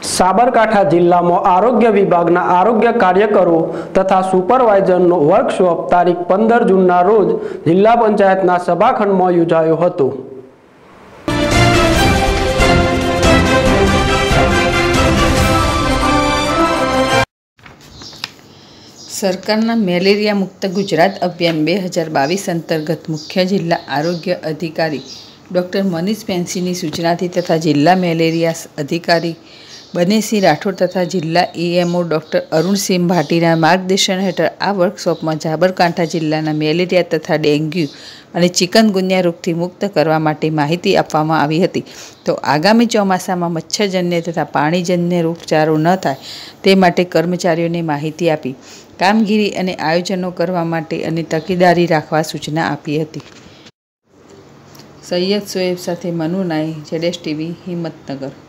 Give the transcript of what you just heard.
સાબરકાંઠા જિલ્લામાં આરોગ્ય વિભાગના આરોગ્ય કાર્યકરો તથા સુપરવાઇઝરનો વર્કશોપ તારીખ 15 જૂનના રોજ જિલ્લા પંચાયતના સભાખંડમાં યોજાયો હતો। સરકારના મેલેરિયા મુક્ત ગુજરાત અભિયાન 2022 અંતર્ગત મુખ્ય જિલ્લા આરોગ્ય અધિકારી ડૉક્ટર મનીષ પેન્સીની સૂચનાથી તથા જિલ્લા મેલેરિયા અધિકારી બનેસિંહ રાઠોડ તથા જિલ્લા EMO ડૉક્ટર અરુણસિંહ ભાટીના માર્ગદર્શન હેઠળ આ વર્કશોપમાં સાબરકાંઠા જિલ્લાના મેલેરિયા તથા ડેન્ગ્યુ અને ચિકનગુનિયા રોગથી મુક્ત કરવા માટે માહિતી આપવામાં આવી હતી। તો આગામી ચોમાસામાં મચ્છરજન્ય તથા પાણીજન્ય રોગચાળો ન થાય તે માટે કર્મચારીઓને માહિતી આપી કામગીરી અને આયોજનો કરવા માટે અને તકેદારી રાખવા સૂચના આપી હતી। સૈયદ શોએબ સાથે મનુ નાઈ, ZSTV, હિંમતનગર।